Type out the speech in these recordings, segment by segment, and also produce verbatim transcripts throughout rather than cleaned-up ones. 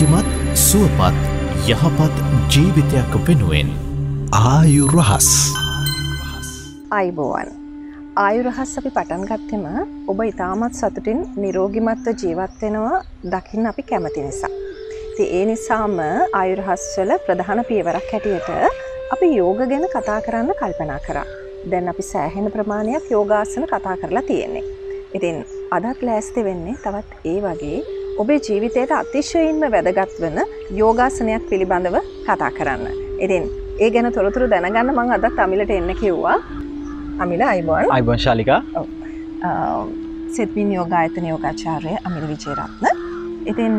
ආරෝග්‍යමත් සුවපත් යහපත් ජීවිතයක් වෙනුවෙන් ආයු රහස්. ආයුබෝවන්. ආයු රහස් අපි පටන් ගත්තෙම ඔබ ඊටමත් සතුටින් නිරෝගීමත්ව ජීවත් වෙනවා දකින්න අපි කැමති නිසා. ඉතින් ඒ නිසාම ආයු රහස් වල ප්‍රධාන පියවරක් හැටියට අපි යෝග ගැන කතා කරන්න කල්පනා කරා. දැන් අපි සෑහෙන ප්‍රමාණයක් යෝගාසන කතා කරලා තියෙන්නේ. ඉතින් අදත් ලෑස්ති වෙන්නේ තවත් ඒ වගේ ඔබේ ජීවිතයට අතිශයින්ම වැදගත් වෙන යෝගාසනයක් පිළිබඳව කතා කරන්න. ඉතින් ඒ ගැන තොරතුරු දැනගන්න මම අදත් අමිලට එන්න කිව්වා. අමිල අයිබෝන්. අයිබෝන් ශාලිකා. ඔව්. සෙත්වින් යෝගායතන යෝගාචාර්ය අමිල විජේරත්න. ඉතින්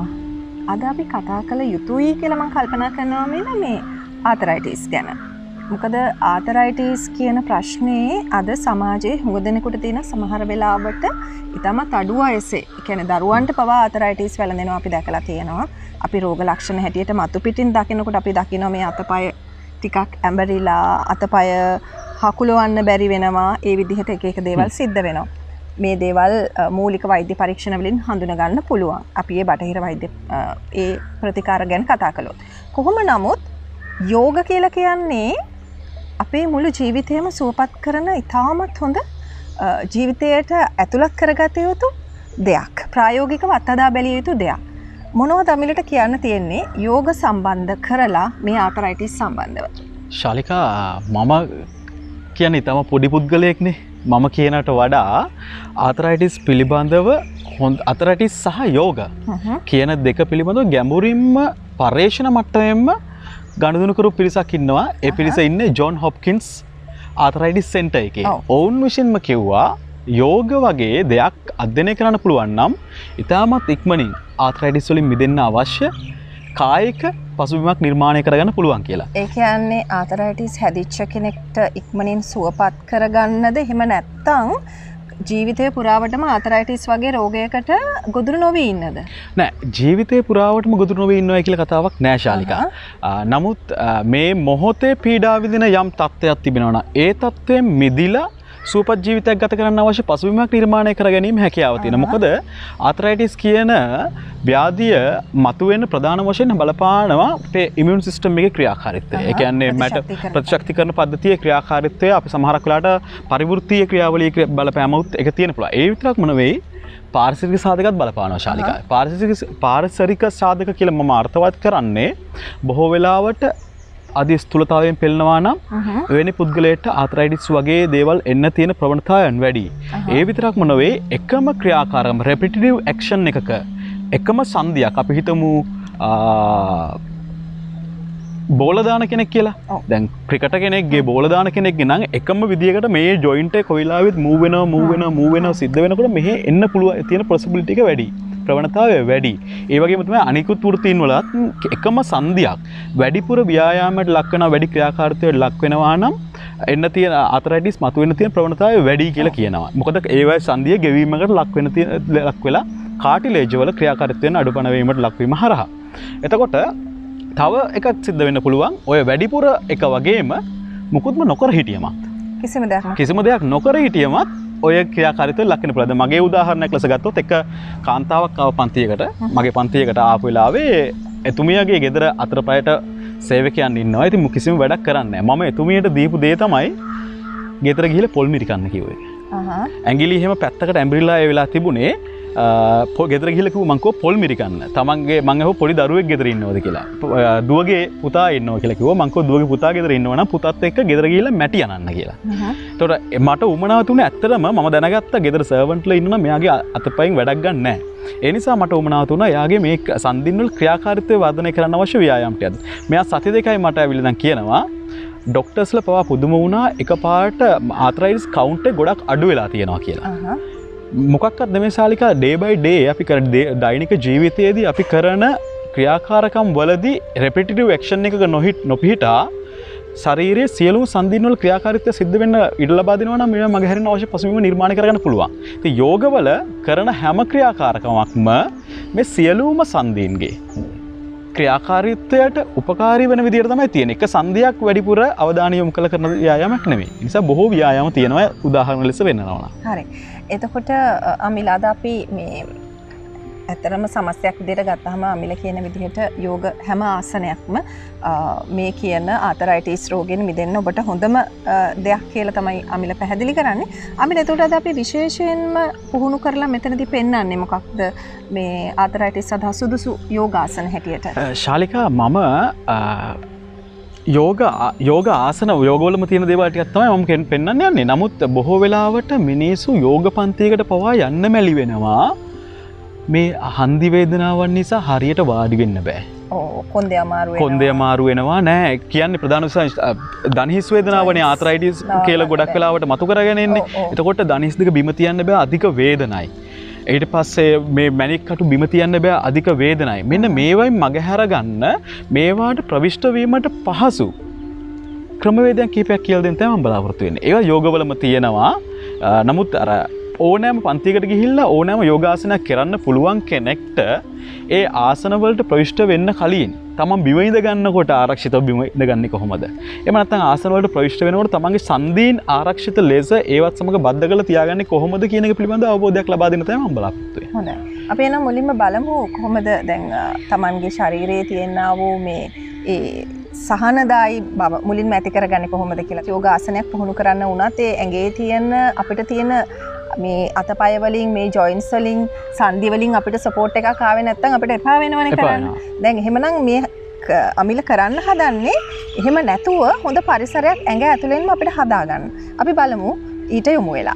අද අපි කතා කළ යුතුයි කියලා මම කල්පනා කරනවා මේ මේ ආතරයිටිස් ගැන. මොකද ආතරයිටිස් කියන ප්‍රශ්නේ අද සමාජයේ හුඟ දෙනෙකුට තියෙන සමහර වෙලාවට ඊටමත් අඩු වයසේ, ඒ කියන්නේ දරුවන්ට පවා ආතරයිටිස් වැළඳෙනවා අපි දැකලා තියෙනවා. අපි රෝග ලක්ෂණ හැටියට මතු පිටින් දකිනකොට අපි දකිනවා මේ අතපය ටිකක් ඇඹරිලා, අතපය හකුලවන්න බැරි වෙනවා. ඒ විදිහට එක එක දේවල් සිද්ධ වෙනවා. මේ දේවල් මූලික වෛද්‍ය පරීක්ෂණ වලින් හඳුනා ගන්න පුළුවන්. අපි මේ බටහිර වෛද්‍ය ඒ ප්‍රතිකාර ගැන කතා කළොත්. කොහොම නමුත් යෝග කියලා කියන්නේ අපේ මුළු ජීවිතයම සුවපත් කරන ඉතාමත් හොඳ ජීවිතයට ඇතුළත් කරගත යුතු දෙයක්. ප්‍රායෝගිකව අත්හදා බැලිය යුතු දෙයක්. මොනවද අමිලට කියන්න තියෙන්නේ යෝග සම්බන්ධ කරලා මේ ආතරයිටිස් සම්බන්ධව? ශාලිකා, මම කියන්නේ තම පොඩි පුද්ගලයෙක්නේ. මම කියනට වඩා ආතරයිටිස් පිළිබඳව හොඳ ආතරයිටිස් සහ යෝග කියන දෙක පිළිබඳව ගැඹුරින්ම පර්යේෂණ මට්ටමෙන්ම ගණදුණු කරු පිරිසක් ඉන්නවා. ඒ පිරිස ඉන්නේ ජොන් හොප්කින්ස් ආතරයිටිස් සෙන්ටර් එකේ. ඔවුන් විසින්ම කිව්වා යෝග වගේ දෙයක් අධ්‍යයනය කරන්න පුළුවන් නම් ඉතාමත් ඉක්මනින් ආතරයිටිස් වලින් මිදෙන්න අවශ්‍ය කායික පසුබිමක් නිර්මාණය කරගන්න පුළුවන් කියලා. ඒ කියන්නේ ආතරයිටිස් හැදිච්ච කෙනෙක්ට ඉක්මනින් සුවපත් කරගන්නද, එහෙම නැත්නම් ජීවිතය පුරාවටම ආතරයිටිස් වගේ රෝගයකට ගොදුරු නොවී ඉන්නද? නෑ, ජීවිතය පුරාවටම ගොදුරු නොවී ඉන්නවා කියලා කතාවක් නෑ ශාලිකා. නමුත් මේ මොහොතේ පීඩා විඳින යම් තත්ත්වයක් තිබෙනවා නම් ඒ තත්ත්වයෙන් මිදිලා සුවපත් ජීවිතයක් ගත කරන්න අවශ්‍ය පසුබිමක් නිර්මාණය කර ගැනීම හැකියාව තියෙනවා. මොකද ආතරයිටිස් කියන ව්‍යාධිය මතුවෙන්න ප්‍රධාන වශයෙන් බලපානවා අපේ ඉමුන් සිස්ටම් එකේ ක්‍රියාකාරීත්වය. ඒ කියන්නේ මට ප්‍රතිශක්තිකරණ පද්ධතියේ ක්‍රියාකාරීත්වය අපි සමහරක් වෙලාවට පරිවෘත්තීය ක්‍රියාවලියේ බලපෑමත් එක තියෙන පුළුවන්. ඒ විතරක්ම නෙවෙයි පාරිසරික සාධකත් බලපානවා ශාලිකා. පාරිසරික පාරිසරික සාධක කියලා මම අර්ථවත් කරන්නේ බොහෝ වෙලාවට අධි ස්ථූලතාවයෙන් පෙළෙනවා නම් එවැනි පුද්ගලයාට ආතරයිටිස් වගේ දේවල් එන්න තියෙන ප්‍රවණතාවයන් වැඩි. ඒ විතරක්ම නෙවෙයි එකම ක්‍රියාකාරකම රෙපිටිටිව් ඇක්ෂන් එකක එකම සංදියක් අපි හිතමු බෝල දාන කෙනෙක් කියලා. දැන් ක්‍රිකට් කෙනෙක්ගේ බෝල දාන කෙනෙක්ගේ නම් එකම විදියකට මේ ජොයින්ට් එක කොයිලාවෙත් මූව් වෙනවා මූව් වෙනවා මූව් වෙනවා සිද්ධ වෙනකොට මෙහෙ එන්න පුළුවන් තියෙන පොසිබිලිටි එක වැඩි. ප්‍රවණතාවය වැඩි. ඒ වගේම තමයි අනිකුත් වෘත්තීන් වලත් එකම සංදියක් වැඩිපුර ව්‍යායාමයට ලක් වෙනවා, වැඩි ක්‍රියාකාරීත්වයට ලක් වෙනවා නම් එන්න තියෙන ආතරයිටිස් මතුවෙන්න තියෙන ප්‍රවණතාවය වැඩි කියලා කියනවා. මොකද ඒ වගේ සංදිය ගෙවීමකට ලක් වෙන තියෙන ලක් වෙලා කාටිලේජ් වල ක්‍රියාකාරීත්වයෙන් අඩුපණ වීමට ලක් වීම හරහා. එතකොට තව එකක් සිද්ධ වෙන්න පුළුවන්. ඔය වැඩිපුර එක වගේම මුකුත්ම නොකර හිටියමත් කිසිම දෙයක් කිසිම දෙයක් නොකර හිටියමත් ඔය ක්‍රියාකාරීත්වය ලක්වෙන්න පුළුවන්. මගේ උදාහරණයක් ලෙස ගත්තොත් එක කාන්තාවක් ආව පන්තියකට, මගේ පන්තියකට ආපු වෙලාවේ එතුමියගේ ගෙදර අතරපයට සේවකයන් ඉන්නවා. ඉතින් කිසිම වැඩක් කරන්නේ නැහැ. මම එතුමියට දීපු දේ තමයි ගෙදර ගිහලා පොල් මිරි කන්න කිව්වේ. අහහ. ඇඟිලි එහෙම පැත්තකට ඇඹරිලා ඒ වෙලාව තිබුණේ ගෙදර ගිහලා කිව්වා මං කෝ පොල් මිරි කන්න. තමන්ගේ මං අහුව පොඩි දරුවෙක් ගෙදර ඉන්නවද කියලා. දුවගේ පුතා ඉන්නවා කියලා කිව්වා. මං කෝ දුවගේ පුතා ගෙදර ඉන්නවා නම් පුතත් එක්ක ගෙදර ගිහලා මැටි අනන්න කියලා. එතකොට මට උමනාව තුනේ ඇත්තටම මම දැනගත්ත ගෙදර සර්වන්ට්ලා ඉන්නවා මෙයාගේ අතපයින් වැඩක් ගන්න නැහැ. ඒ නිසා මට උමනාව තුනා එයාගේ මේ සංදින් වල ක්‍රියාකාරීත්වය වර්ධනය කරන්න අවශ්‍ය ව්‍යායාමයක්. මෙයා සති දෙකයි මට ඇවිල්ලා දැන් කියනවා ඩොක්ටර්ස්ලා පවා පුදුම වුණා එකපාරට ආතරයිටිස් කවුන්ට් එක ගොඩක් අඩු වෙලා තියෙනවා කියලා. මොකක්වත් නෙමෙයි ශාලිකා, ඩේ බයි ඩේ අපි කරන දෛනික ජීවිතයේදී අපි කරන ක්‍රියාකාරකම් වලදී රෙපිටිටිව් ඇක්ෂන් එකක නොහිට නොපිහිටා ශරීරයේ සියලුම සංදින් වල ක්‍රියාකාරීත්වය සිද්ධ වෙන්න ඉඩ ලබා දෙනවා නම් මේවා මගහැරෙන්න අවශ්‍ය පසුබිම නිර්මාණය කරගන්න පුළුවන්. ඉතින් යෝගවල කරන හැම ක්‍රියාකාරකමක්ම මේ සියලුම සංදීන්ගේ ක්‍රියාකාරීත්වයට උපකාරී වෙන විදිහට තමයි තියෙන්නේ. එක සංදියක් වැඩිපුර අවධානය යොමු කළ කරන ව්‍යායාමයක් නෙමෙයි. ඒ නිසා බොහෝ ව්‍යායාම තියෙනවා උදාහරණ ලෙස වෙන්නනවා. හරි. එතකොට අමිලාද අපි මේ ඇතරම සමස්තයක් විදිහට ගත්තහම අමිල කියන විදිහට යෝග හැම ආසනයක්ම මේ කියන ආතරයිටිස් රෝගයෙන් මිදෙන්න ඔබට හොඳම දෙයක් කියලා තමයි අමිල පැහැදිලි කරන්නේ. අමිල එතකොට අද අපි විශේෂයෙන්ම පුහුණු කරලා මෙතනදී පෙන්වන්නේ මොකක්ද මේ ආතරයිටිස් සඳහා සුදුසු යෝගාසන හැටියට? ශාලිකා මම යෝග යෝග ආසන යෝගවලම තියෙන දේවල් ටිකක් තමයි මම පෙන්වන්න යන්නේ. නමුත් බොහෝ වෙලාවට මිනිස්සු යෝග පන්තියකට පවා යන්න මැලි වෙනවා. මේ හන්දි වේදනාවන් නිසා හරියට වාඩි වෙන්න බෑ. ඔව් කොන්දේ අමාරු වෙනවා. කොන්දේ අමාරු වෙනවා නෑ. කියන්නේ ප්‍රධාන දණහිස් වේදනාවනේ ආතරයිටිස් කියලා ගොඩක් වෙලාවට මතු කරගෙන එන්නේ. එතකොට දණහිස් දෙක බිම තියන්න බෑ අධික වේදනයි. ඊට පස්සේ මේ මැණික් කටු බිම තියන්න බෑ අධික වේදනයි. මෙන්න මේවයින් මගහැර ගන්න මේවාට ප්‍රවිෂ්ඨ වීමට පහසු ක්‍රමවේදයන් කීපයක් කියලා දෙන්න තමයි මම බලාපොරොත්තු වෙන්නේ. ඒවා යෝගවලම තියෙනවා. නමුත් අර ඕනෑම පන්තියකට ගිහිල්ලා ඕනෑම යෝගාසනයක් කරන්න පුළුවන් කෙනෙක්ට ඒ ආසනවලට ප්‍රවිෂ්ඨ වෙන්න කලින් තමන් බිම ඉඳ ගන්නකොට ආරක්ෂිතව බිම ඉඳ ගන්නේ කොහොමද? එහෙම නැත්නම් ආසනවලට ප්‍රවිෂ්ඨ වෙනකොට තමන්ගේ සංදීන් ආරක්ෂිත ලෙස ඒවත් සමග බද්ධ කරලා තියාගන්නේ කොහොමද කියන එක පිළිබඳව අවබෝධයක් ලබා දෙන්න තමයි මම බලාපොරොත්තු වෙන්නේ. හොඳයි. අපි එනම් මුලින්ම බලමු කොහොමද දැන් තමන්ගේ ශරීරයේ තියෙනා වූ මේ ඒ සහනදායි බව මුලින්ම ඇති කරගන්නේ කොහොමද කියලා. යෝගාසනයක් පුහුණු කරන්න වුණත් ඒ ඇඟේ තියෙන අපිට තියෙන මේ අතපය වලින් මේ ජොයින්ට්ස් වලින් සංදි වලින් අපිට සපෝට් එකක් ආවේ නැත්නම් අපිට එපා වෙනවනේ කරන්න. දැන් එහෙමනම් මේ අමිල කරන්න හදන්නේ එහෙම නැතුව හොඳ පරිසරයක් ඇඟ ඇතුළෙන්ම අපිට හදාගන්න. අපි බලමු ඊට යමු වෙලා.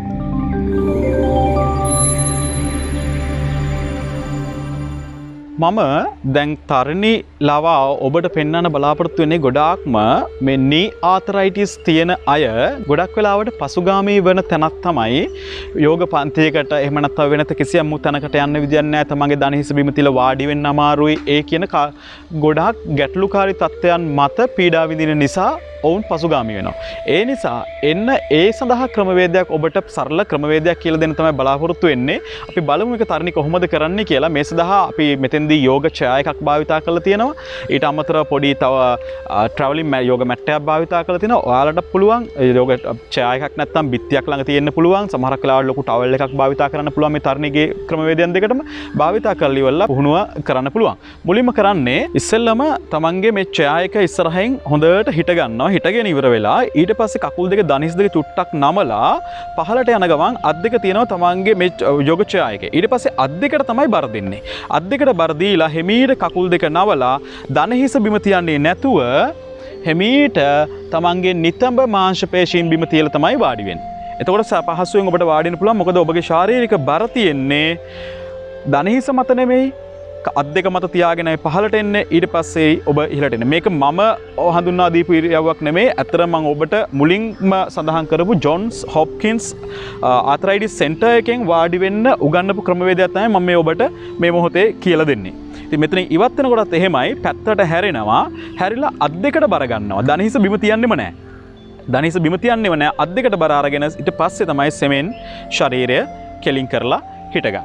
මම දැන් තරණි ලවා ඔබට පෙන්වන්න බලාපොරොත්තු වෙන්නේ ගොඩාක්ම මේ නී ආතරයිටිස් තියෙන අය ගොඩක් වෙලාවට පසුගාමී වෙන තැනක් තමයි යෝග පන්තියකට එහෙම නැත්නම් වෙනත කිසියම් තැනකට යන්න විදියක් නැහැ. තමන්ගේ දණහිස බිම තියලා වාඩි වෙන්න අමාරුයි. ඒ කියන ගොඩාක් ගැටලුකාරී තත්ත්වයන් මත පීඩා විඳින නිසා ඔවුන් පසුගාමී වෙනවා. ඒ නිසා එන්න ඒ සඳහා ක්‍රමවේදයක් ඔබට සරල ක්‍රමවේදයක් කියලා දෙන්න තමයි බලාපොරොත්තු වෙන්නේ. අපි බලමු මේක තරණි කොහොමද කරන්නේ කියලා. මේ සඳහා අපි මෙතෙන්දී යෝග චයා එකක් භාවිතා කරලා තියෙනවා. ඊට අමතරව පොඩි තව ට්‍රැවලින් යෝග මැට් එකක් භාවිතා කරලා තියෙනවා. ඔයාලට පුළුවන් යෝග චයා එකක් නැත්නම් බිත්තියක් ළඟ තියෙන්න පුළුවන්. සමහරක් වෙලාවට ලොකු ටවල් එකක් භාවිතා කරන්න පුළුවන්. මේ තරණිගේ ක්‍රමවේදයන් දෙකටම භාවිතා කරලා ඉවරලා පුහුණුව කරන්න පුළුවන්. මුලින්ම කරන්නේ ඉස්සෙල්ලම තමන්ගේ මේ චයා එක ඉස්සරහින් හොඳට හිට ගන්නවා. හිටගෙන ඉවර වෙලා ඊට පස්සේ කකුල් දෙක දණහිස් දෙක චුට්ටක් නමලා පහළට යන ගමන් අත් දෙක තියෙනවා තමන්ගේ මේ යෝග චයා එකේ. ඊට පස්සේ අත් දෙකට තමයි බර දෙන්නේ. අත් දෙකට බර දීලා හිමීට කකුල් දෙක නවලා දණහිස බිම තියන්නේ නැතුව හිමීට තමන්ගේ නිතඹ මාංශ පේශීන් බිම තියලා තමයි වාඩි වෙන්නේ. එතකොට පහසුවෙන් ඔබට වාඩි වෙන්න පුළුවන්. මොකද ඔබගේ ශාරීරික බර තියෙන්නේ දණහිස මත නෙමෙයි අත් දෙක මත තියාගෙන පහළට එන්නේ. ඊට පස්සේ ඔබ ඉහළට එන්නේ. මේක මම හඳුන්වා දීපු ඉරියව්වක් නෙමෙයි. ඇත්තටම මම ඔබට මුලින්ම සඳහන් කරපු ජොන්ස් හොප්කින්ස් ආතරයිටිස් සෙන්ටර් එකෙන් වාඩි වෙන්න උගන්වපු ක්‍රමවේදයක් තමයි මම මේ ඔබට මේ මොහොතේ කියලා දෙන්නේ. ඉතින් මෙතන ඉවත් වෙනකොටත් එහෙමයි. පැත්තට හැරෙනවා. හැරිලා අත් දෙකට බර ගන්නවා. දණහිස බිම තියන්නෙම නැහැ. දණහිස බිම තියන්නෙම නැහැ. අත් දෙකට බර අරගෙන ඊට පස්සේ තමයි සෙමෙන් ශරීරය කෙලින් කරලා හිටගන්නේ.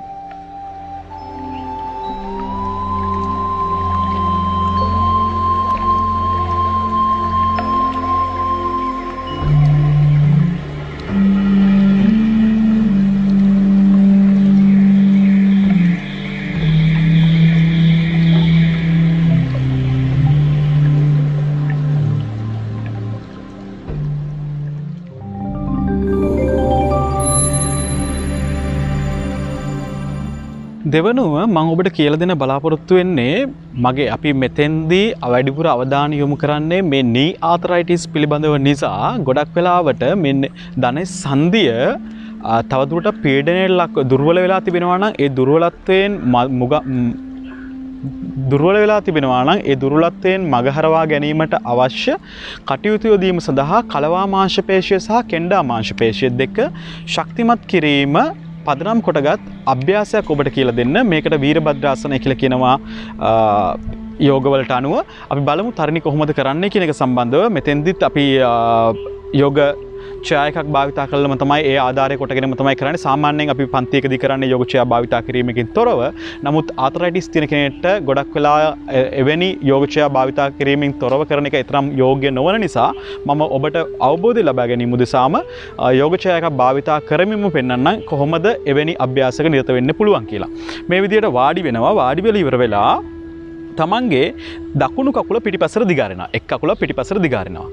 දෙවනුව මම ඔබට කියලා දෙන්න බලාපොරොත්තු වෙන්නේ මගේ අපි මෙතෙන්දී වැඩිපුර අවධානය යොමු කරන්නේ මේ නී ආතරයිටිස් පිළිබඳව නිසා ගොඩක් වෙලාවට මේ දණහිස් සංදිය තවදුරටත් පීඩනයට ලක් දුර්වල වෙලා තිබෙනවා නම් ඒ දුර්වලත්වයෙන් මුග දුර්වල වෙලා තිබෙනවා නම් ඒ දුර්වලත්වයෙන් මගහරවා ගැනීමට අවශ්‍ය කටයුතු යොදීම සඳහා කලවා මාංශ පේශිය සහ කෙන්ඩා මාංශ පේශිය දෙක ශක්තිමත් කිරීම පදනම් කොටගත් අභ්‍යාසයක් ඔබට කියලා දෙන්න. මේකට වීරභද්‍රාසනය කියලා කියනවා යෝගවලට අනුව. අපි බලමු තරණි කොහොමද කරන්නේ කියන එක සම්බන්ධව. මෙතෙන්දිත් අපි යෝග චාය එකක් භාවිතා කළාම තමයි ඒ ආධාරය කොටගෙනම තමයි කරන්නේ. සාමාන්‍යයෙන් අපි පන්තියකදී කරන්නේ යෝග චාය භාවිතා කිරීමකින් තොරව. නමුත් ආතරයිටිස් තියෙන කෙනෙක්ට ගොඩක් වෙලා එවැනි යෝග චාය භාවිතා කිරීමෙන් තොරව කරන එක තරම් යෝග්‍ය නොවන නිසා මම ඔබට අවබෝධය ලබා ගැනීම උදෙසාම යෝග චාය එකක් භාවිතා කරමින්ම පෙන්වන්නම් කොහොමද එවැනි අභ්‍යාසයක නිරත වෙන්න පුළුවන් කියලා. මේ විදිහට වාඩි වෙනවා. වාඩි වෙලා ඉවර වෙලා තමන්ගේ දකුණු කකුල පිටිපස්සට දිගාරිනවා. එක් කකුල පිටිපස්සට දිගාරිනවා.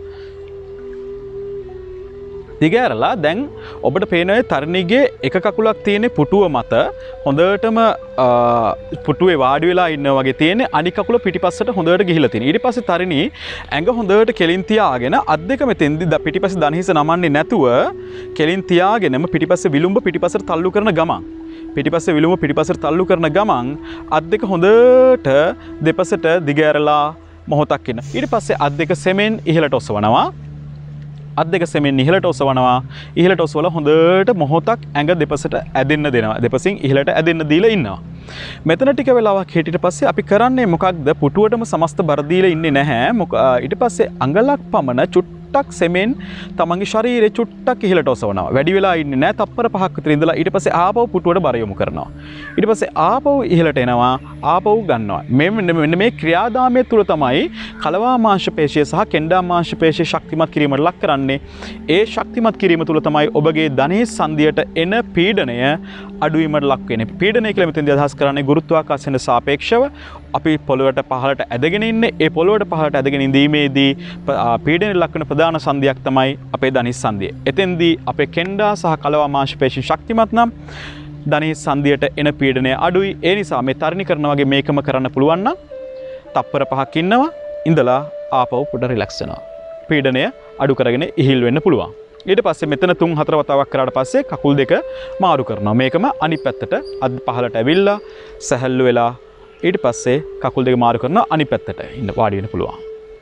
දිගෑරලා දැන් ඔබට පේනවා තරුණියගේ එක කකුලක් තියෙන පුටුව මත හොඳටම පුටුවේ වාඩි වෙලා ඉන්නා වගේ තියෙන අනිත් කකුල පිටිපස්සට හොඳට ගිහිලා තියෙනවා. ඊට පස්සේ තරුණිය ඇඟ හොඳට කෙලින් තියාගෙන අත් දෙක මෙතෙන්දි පිටිපස්සේ දණහිස නමන්නේ නැතුව කෙලින් තියාගෙනම පිටිපස්සේ විලුඹ පිටිපස්සට තල්ලු කරන ගමන් පිටිපස්සේ විලුඹ පිටිපස්සට තල්ලු කරන ගමන් අත් දෙක හොඳට දෙපසට දිගෑරලා මොහොතක් ඉන්න. ඊට පස්සේ අත් දෙක සෙමෙන් ඉහළට ඔසවනවා. අත් දෙක සෙමෙන් ඉහළට ඔසවනවා. ඉහළට ඔසවලා හොඳට මොහොතක් ඇඟ දෙපසට ඇදෙන්න දෙනවා. දෙපසින් ඉහළට ඇදෙන්න දීලා ඉන්නවා. මෙතන ටික වෙලාවක් හිටියට පස්සේ අපි කරන්නේ මොකක්ද? පුටුවටම සමස්ත බර දීලා ඉන්නේ නැහැ. ඊට පස්සේ අඟලක් පමණ චුට්ටක් සෙමෙන් තමන්ගේ ශරීරේ චුට්ටක් ඉහළට ඔසවනවා. වැඩි වෙලා ඉන්නේ නැහැ. තප්පර පහක් විතර ඉඳලා ඊට පස්සේ ආපහු පුටුවට බර යොමු කරනවා. ඊට පස්සේ ආපහු ඉහළට එනවා. ආපහු ගන්නවා. මේ මෙන්න මේ ක්‍රියාදාමයේ තුල තමයි කලවා මාංශ පේශිය සහ කෙන්ඩා මාංශ පේශිය ශක්තිමත් කිරීමට ලක් කරන්නේ. ඒ ශක්තිමත් කිරීම තුල තමයි ඔබගේ ධනෙහි සංදියට එන පීඩනය අඩුවීමට ලක් වෙන්නේ. පීඩනය කියලා මෙතෙන්දී අදහස් කරන්නේ ගුරුත්වාකර්ෂණයට සාපේක්ෂව අපි පොළොවට පහළට ඇදගෙන ඉන්නේ. ඒ පොළොවට පහළට ඇදගෙන ඉඳීමේදී පීඩනයට ලක් වෙන ප්‍රධාන සංදියක් තමයි අපේ ධනෙහි සංදිය. එතෙන්දී අපේ කෙන්ඩා සහ කලවා මාංශ පේශිය ශක්තිමත් නම් ධනෙහි සංදියට එන පීඩනය අඩුයි. ඒ නිසා මේ තරණි කරන වගේ මේකම කරන්න පුළුවන් නම් තප්පර පහක් ඉන්නවා. ඉඳලා ආපහු පොඩ රිලැක්ස් වෙනවා. පීඩනය අඩු කරගෙන ඉහිල් වෙන්න පුළුවන්. ඊට පස්සේ මෙතන තුන් හතර වතාවක් කරාට පස්සේ කකුල් දෙක මාරු කරනවා. මේකම අනිත් පැත්තට අත් පහළට ඇවිල්ලා සැහැල්ලු වෙලා ඊට පස්සේ කකුල් දෙක මාරු කරනවා අනිත් පැත්තට ඉන්න වාඩි වෙන්න පුළුවන්.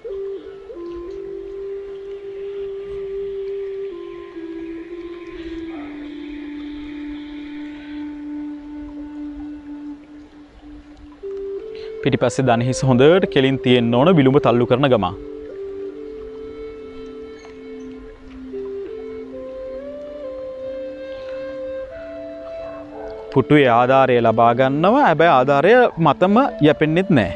පිටිපස්සේ දණහිස හොඳට කෙලින් තියෙන්න ඕන විලුඹ තල්ලු කරන ගමන්. පුටුවේ ආධාරය ලබා ගන්නවා. හැබැයි ආධාරය මතම යැපෙන්නෙත් නැහැ.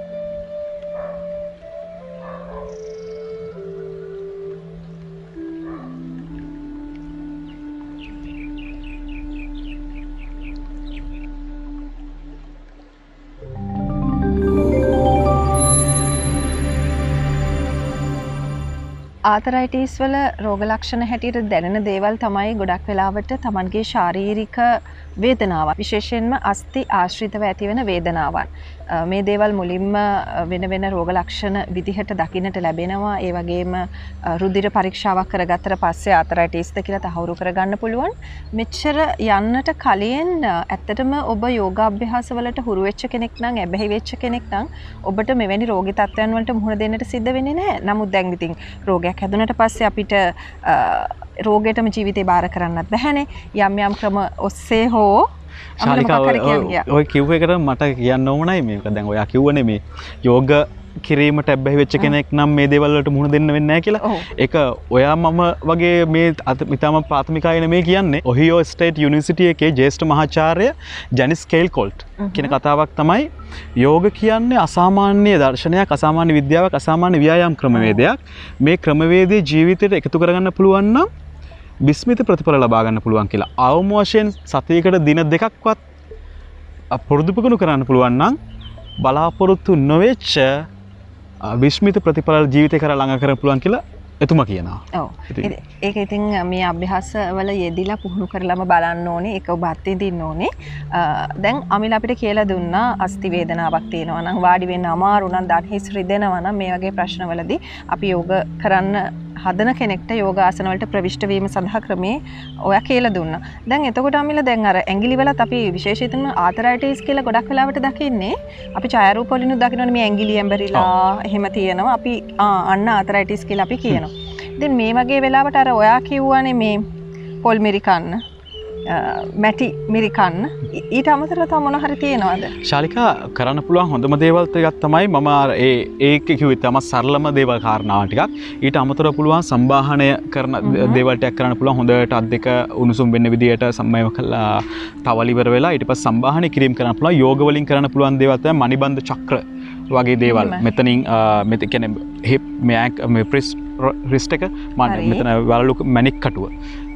ආතරයිටිස් වල රෝග ලක්ෂණ හැටියට දැනෙන දේවල් තමයි ගොඩක් වෙලාවට තමන්ගේ ශාරීරික වේදනාවන්, විශේෂයෙන්ම අස්ථි ආශ්‍රිතව ඇතිවන වේදනාවන්. මේ දේවල් මුලින්ම වෙන වෙන රෝග ලක්ෂණ විදිහට දකින්නට ලැබෙනවා. ඒ වගේම රුධිර පරීක්ෂාවක් කරගත්තට පස්සේ ආතරයිටිස්ද කියලා තහවුරු කරගන්න පුළුවන්. මෙච්චර යන්නට කලින් ඇත්තටම ඔබ යෝගාභ්‍යාස වලට හුරු වෙච්ච කෙනෙක් නම්, ඇබ්බැහි වෙච්ච කෙනෙක් නම් ඔබට මෙවැනි රෝගී තත්ත්වයන් වලට මුහුණ දෙන්නට සිද්ධ වෙන්නේ නැහැ. නමුත් දැන් ඉතින් රෝගයක් හැදුනට පස්සේ අපිට රෝගයටම ජීවිතේ බාර කරන්නත් බැහැනේ. යම් යම් ක්‍රම ඔස්සේ හෝ ශාලිකා ඔය කිව්ව එකට මට කියන්න ඕනයි මේක. දැන් ඔයා කිව්වනේ මේ යෝග කිරීමට ඇබ්බැහි වෙච්ච කෙනෙක් නම් මේ දේවල් වලට මුහුණ දෙන්න වෙන්නේ නැහැ කියලා. ඒක ඔයා මම වගේ මේ ඉතාම ප්‍රාථමිකයි මේ කියන්නේ. ඔහියෝ ස්ටේට් යුනිවර්සිටි එකේ ජ්‍යෙෂ්ඨ මහාචාර්ය ජැනිස් කෙල්කොල්ට් කියන කතාවක් තමයි යෝග කියන්නේ අසාමාන්‍ය දර්ශනයක්, අසාමාන්‍ය විද්‍යාවක්, අසාමාන්‍ය ව්‍යායාම ක්‍රමවේදයක්. මේ ක්‍රමවේදයේ ජීවිතයට එකතු කරගන්න පුළුවන් නම් විස්මිත ප්‍රතිඵල ලබා ගන්න පුළුවන් කියලා. අවම වශයෙන් සතියකට දින දෙකක්වත් පුරුදු පුහුණු කරන්න පුළුවන් නම් බලාපොරොත්තු නොවෙච්ච විස්මිත ප්‍රතිඵල ජීවිතේ කරලා ළඟ කරන්න පුළුවන් කියලා එතුමා කියනවා. ඔව්. ඒක ඉතින් මේ අභ්‍යාස වල යෙදිලා පුහුණු කරලම බලන්න ඕනේ. ඒක ඔබ අත්විඳින්න ඕනේ. දැන් අමිල අපිට කියලා දුන්නා අස්ති වේදනාවක් තියෙනවා නම්, වාඩි වෙන්න අමාරු නම්, දණහිස් රිදෙනවා නම්, මේ වගේ ප්‍රශ්නවලදී අපි යෝග කරන්න හදන කෙනෙක්ට යෝගාසන වලට ප්‍රවිෂ්ඨ වීම සඳහා ක්‍රමේ ඔයා කියලා දුන්නා. දැන් එතකොට අමිල දැන් අර ඇඟිලි වලත් අපි විශේෂයෙන්ම ආතරයිටිස් කියලා ගොඩක් වෙලාවට දකින්නේ. අපි ඡායාරූප වලින් දකින්නනේ මේ ඇඟිලි ඇඹරිලා එහෙම තියෙනවා. අපි අන්න ආතරයිටිස් කියලා අපි කියනවා. ඉතින් මේ වගේ වෙලාවට අර ඔයා කිව්වනේ මේ පොල් මිරි කන්න. මැටි මිරිකන්න ඊට අමතරව තව මොන හරි තියෙනවද? ශාලිකා කරන්න පුළුවන් හොඳම දේවල් ටිකක් තමයි මම ඒ ඒක කිව්වේ තමයි සරලම දේවල් කාරණා ටිකක්. ඊට අමතරව පුළුවන් සම්බාහනය කරන දේවල් ටිකක් කරන්න පුළුවන්. හොඳට අත් දෙක උණුසුම් වෙන්න විදියට සම්මයව කළා තවල ඉවර වෙලා ඊට පස්සේ සම්බාහනය කිරීම කරන්න පුළුවන්. යෝග වලින් කරන්න පුළුවන් දේවල් තමයි මණිබන්ධ චක්‍ර වගේ දේවල්. මෙතනින් මෙත කියන්නේ හිප් මෑක් මේ ප්‍රෙස් රිස්ට් එක මෙතන වලලු මැණික් කටුව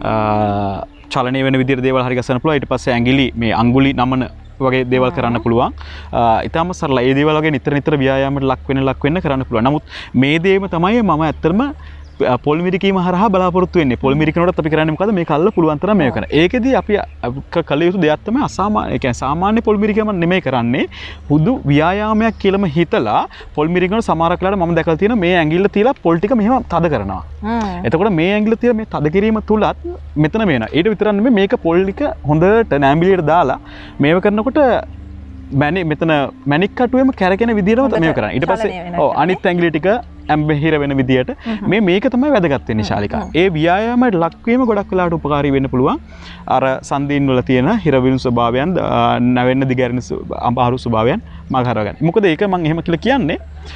චලනය වෙන විදිහට දේවල් හරි ගස්සන්න පුළුවන්. ඊට පස්සේ ඇඟිලි මේ අඟුලි නමන වගේ දේවල් කරන්න පුළුවන්. ඊටම සරලයි. ඒ දේවල් වගේ නිතර නිතර ව්‍යායාමයට ලක් වෙන ලක් වෙන්න කරන්න පුළුවන්. නමුත් මේ දේම තමයි මම ඇත්තටම පොල් මිරිකීම හරහා බලාපොරොත්තු වෙන්නේ. පොල් මිරිකනකොට අපි කරන්නේ මොකද? මේක අල්ල පුළුවන් තරම් මේක කරන. ඒකෙදි අපි කළ යුතු දෙයක් තමයි අසාමාන්‍ය, ඒ කියන්නේ සාමාන්‍ය පොල් මිරිකීම නෙමෙයි කරන්නේ. හුදු ව්‍යායාමයක් කියලාම හිතලා පොල් මිරිකන සමහර කලාවට මම දැකලා තියෙනවා මේ ඇඟිල්ල තියලා පොල් ටික මෙහෙම තද කරනවා. එතකොට මේ ඇඟිල්ල තියලා මේ තද කිරීම තුලත් මෙතන මේනවා. ඊට විතරක් නෙමෙයි මේක පොල් ටික හොඳට නෑම්බිලියට දාලා මේව කරනකොට මැනි මෙතන මැණික් කටුවේම කැරකෙන විදිහටම තමයි කරන්නේ. ඊට පස්සේ ඔව් අනිත් ඇඟිලි ටික ඇම්බහිර වෙන විදිහට මේ මේක තමයි වැදගත් වෙන්නේ ශාලිකා. ඒ ව්‍යායාමයට ලක්වීම ගොඩක් වෙලාවට උපකාරී වෙන්න පුළුවන්. අර සන්ධීන් වල තියෙන හිරවිලු ස්වභාවයන්, නැවෙන්න දිගැරෙන අමාරු ස්වභාවයන් මග හරව ගන්න. මොකද ඒක මම එහෙම කියලා කියන්නේ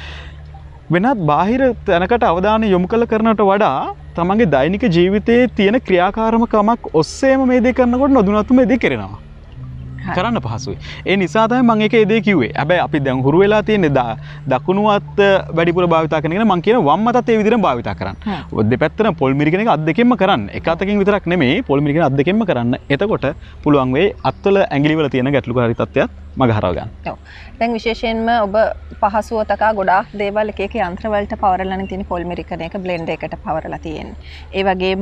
වෙනත් බාහිර තැනකට අවධානය යොමු කළ කරනට වඩා තමන්ගේ දෛනික ජීවිතයේ තියෙන ක්‍රියාකාරකමක් ඔස්සේම මේ දේ කරනකොට නොදුනත්ම මේ දේ කරනවා. කරන්න පහසුයි. ඒ නිසා තමයි මම ඒක ඒ දේ කිව්වේ. හැබැයි අපි දැන් හුරු වෙලා තියෙන්නේ දකුණු අත වැඩිපුර භාවිතා කරන එක මම කියන වම් අතත් ඒ විදිහටම භාවිතා කරන්න. දෙපැත්තම පොල් මිරිකන එක අත් දෙකෙන්ම කරන්න. එක අතකින් විතරක් නෙමෙයි පොල් මිරිකන අත් දෙකෙන්ම කරන්න. එතකොට පුළුවන් වෙයි අත්වල ඇඟිලි වල තියෙන ගැටලුකාරී තත්ත්වයක් මග හරව ගන්න. ඔව්. දැන් විශේෂයෙන්ම ඔබ පහසුව තකා ගොඩාක් දේවල් එක එක යන්ත්‍ර වලට පවරලානේ තියෙන පොල් මිරිකන එක බ්ලෙන්ඩර් එකට පවරලා තියෙන්නේ. ඒ වගේම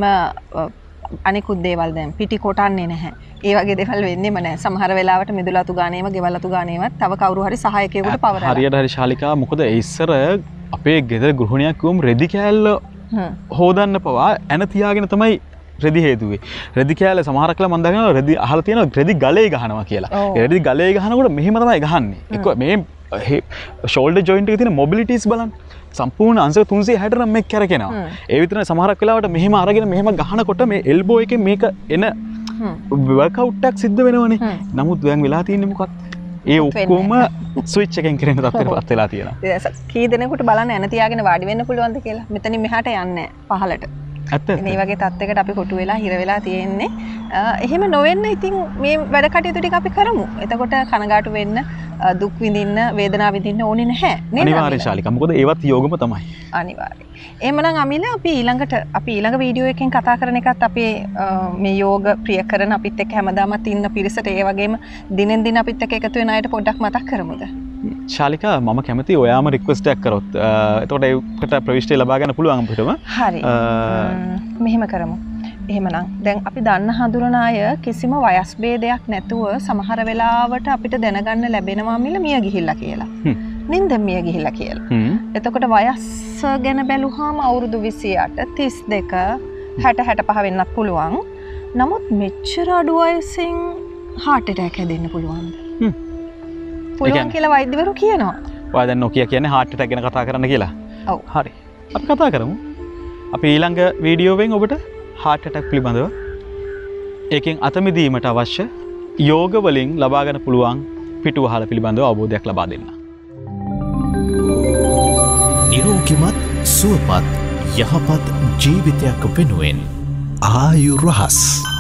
අනිකුත් දේවල් දැන් පිටි කොටන්නේ නැහැ. ඒ වගේ දේවල් වෙන්නේම නැහැ. සමහර වෙලාවට මිදුල අතු ගානේම, ගෙවල් අතු ගානේවත් තව කවුරු හරි සහායකයෙකුට පවරලා. හරියට හරි ශාලිකා. මොකද ඒ ඉස්සර අපේ ගෙදර ගෘහණියක් වුම් රෙදි කෑල්ල හොදන්න පවා ඇන තියාගෙන තමයි රෙදි හේතුවේ. රෙදි කෑල්ල සමහර කලා මම දකිනවා රෙදි අහලා තියෙනවා රෙදි ගලේ ගහනවා කියලා. ඒ රෙදි ගලේ ගහනකොට මෙහෙම තමයි ගහන්නේ. ඒක මේ ෂෝල්ඩර් ජොයින්ට් එකේ තියෙන මොබිලිටිස් බලන්න. සම්පූර්ණ අංශක තුන්සිය හැට නම් මේක කැරකෙනවා. ඒ විතරනේ සමහරක් වෙලාවට මෙහෙම අරගෙන මෙහෙම ගහනකොට මේ එල්බෝ එකේ මේක එන වර්කවුට් එකක් සිද්ධ වෙනවනේ. නමුත් දැන් වෙලා තියෙන්නේ මොකක්ද? ඒ ඔක්කොම ස්විච් එකෙන් කරන තත්ත්වයකට වෙලා තියෙනවා. කී දෙනෙකුට බලන්න එන තියාගෙන වාඩි වෙන්න පුළුවන්ද කියලා. මෙතනින් මෙහාට යන්නේ පහලට. ඇත්ත. මේ වගේ තත්ත්වයකට අපි කොටු වෙලා හිර වෙලා තියෙන්නේ. එහෙම නොවෙන්න ඉතින් මේ වැඩ කටයුතු ටික අපි කරමු. එතකොට කනගාටු වෙන්න, දුක් විඳින්න, වේදනාව විඳින්න ඕනේ නැහැ. නේද? අනිවාර්යයෙන් ශාලිකා. මොකද ඒවත් යෝගම තමයි. අනිවාර්යයෙන්. එහෙමනම් අමිල අපි ඊළඟට අපි ඊළඟ වීඩියෝ එකෙන් කතා කරන එකත් අපේ මේ යෝග ප්‍රිය කරන අපිත් එක්ක හැමදාමත් ඉන්න පිරිසට ඒ වගේම දිනෙන් දින අපිත් එක්ක එකතු වෙන අයට පොඩ්ඩක් මතක් කරමුද? ශාලිකා මම කැමති ඔයාම රික්වෙස්ට් එකක් කරොත්. එතකොට ඒකට ප්‍රවිෂ්ටි ලබා ගන්න පුළුවන් අපිටම. හරි. මෙහෙම කරමු. එහෙමනම් දැන් අපි දන්න හඳුනන අය කිසිම වයස් භේදයක් නැතුව සමහර වෙලාවට අපිට දැනගන්න ලැබෙනවා මිල මිය ගිහිල්ලා කියලා. නින්ද මිය ගිහිල්ලා කියලා. එතකොට වයස් ගැන බැලුවාම අවුරුදු විසි අට, තිස් දෙක, හැට හැටපහ වෙන්නත් පුළුවන්. නමුත් මෙච්චර අඩු වයසින් heart attack හැදෙන්න පුළුවන්ද? පුළුවන් කියලා වෛද්‍යවරු කියනවා. ඔයා දැන් නොකිය කියන්නේ heart attack ගැන කතා කරන්න කියලා. ඔව්. හරි. අපි කතා කරමු. අපි ඊළඟ වීඩියෝවෙන් ඔබට heart attack පිළිබඳව ඒකෙන් අත මිදීමට අවශ්‍ය යෝග වලින් ලබා ගන්න පුළුවන් පිටුවහල පිළිබඳව අවබෝධයක් ලබා දෙන්න. නිරෝගිමත් සුවපත් යහපත් ජීවිතයක් වෙනුවෙන් ආයු රහස්